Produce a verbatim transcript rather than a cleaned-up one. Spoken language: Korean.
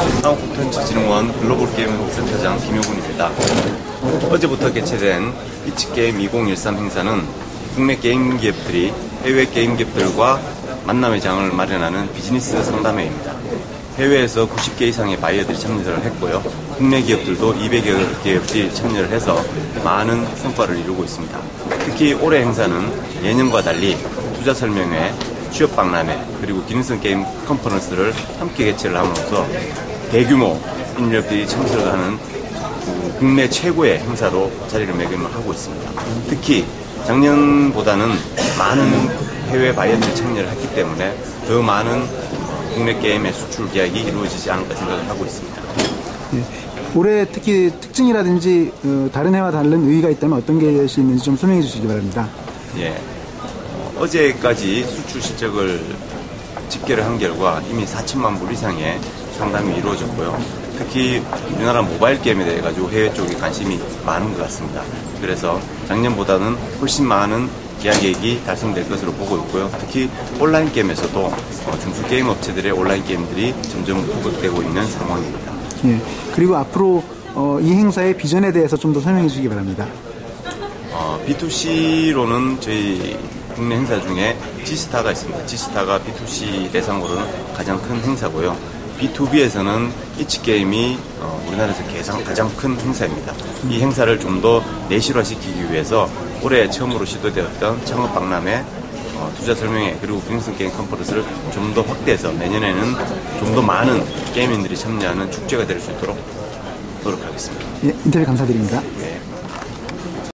한국콘텐츠진흥원 글로벌 게임 센터장 김효군입니다. 어제부터 개최된 이치게임 이천십삼 행사는 국내 게임 기업들이 해외 게임 기업들과 만남의 장을 마련하는 비즈니스 상담회입니다. 해외에서 구십 개 이상의 바이어들이 참여를 했고요. 국내 기업들도 이백여 개업들이 참여를 해서 많은 성과를 이루고 있습니다. 특히 올해 행사는 예년과 달리 투자 설명회, 취업 박람회, 그리고 기능성 게임 컨퍼런스를 함께 개최를 함으로써 대규모 인력들이 참석하는 국내 최고의 행사로 자리를 매김하고 있습니다. 특히 작년보다는 많은 해외 바이어들이 참여를 했기 때문에 더 많은 국내 게임의 수출 계약이 이루어지지 않을까 생각을 하고 있습니다. 네. 올해 특히 특징이라든지 어, 다른 해와 다른 의의가 있다면 어떤 것이 있는지 좀 설명해 주시기 바랍니다. 예. 어, 어제까지 수출 실적을 집계를 한 결과 이미 사천만 불 이상의 상담이 이루어졌고요. 특히 우리나라 모바일 게임에 대해 가지고 해외 쪽에 관심이 많은 것 같습니다. 그래서 작년보다는 훨씬 많은 계약액이 달성될 것으로 보고 있고요. 특히 온라인 게임에서도 어, 중소 게임 업체들의 온라인 게임들이 점점 부각되고 있는 상황입니다. 예. 그리고 앞으로 어, 이 행사의 비전에 대해서 좀 더 설명해 주시기 바랍니다. 어, 비투씨로는 저희 국내 행사 중에 지스타가 있습니다. 지스타가 비투씨 대상으로는 가장 큰 행사고요. 비투비에서는 이치게임이 어, 우리나라에서 가장, 가장 큰 행사입니다. 이 행사를 좀 더 내실화시키기 위해서 올해 처음으로 시도되었던 창업 박람회, 어, 투자 설명회, 그리고 기능성 게임 컨퍼런스를 좀 더 확대해서 내년에는 좀 더 많은 게임인들이 참여하는 축제가 될 수 있도록 노력하겠습니다. 예, 인터뷰 감사드립니다. 네.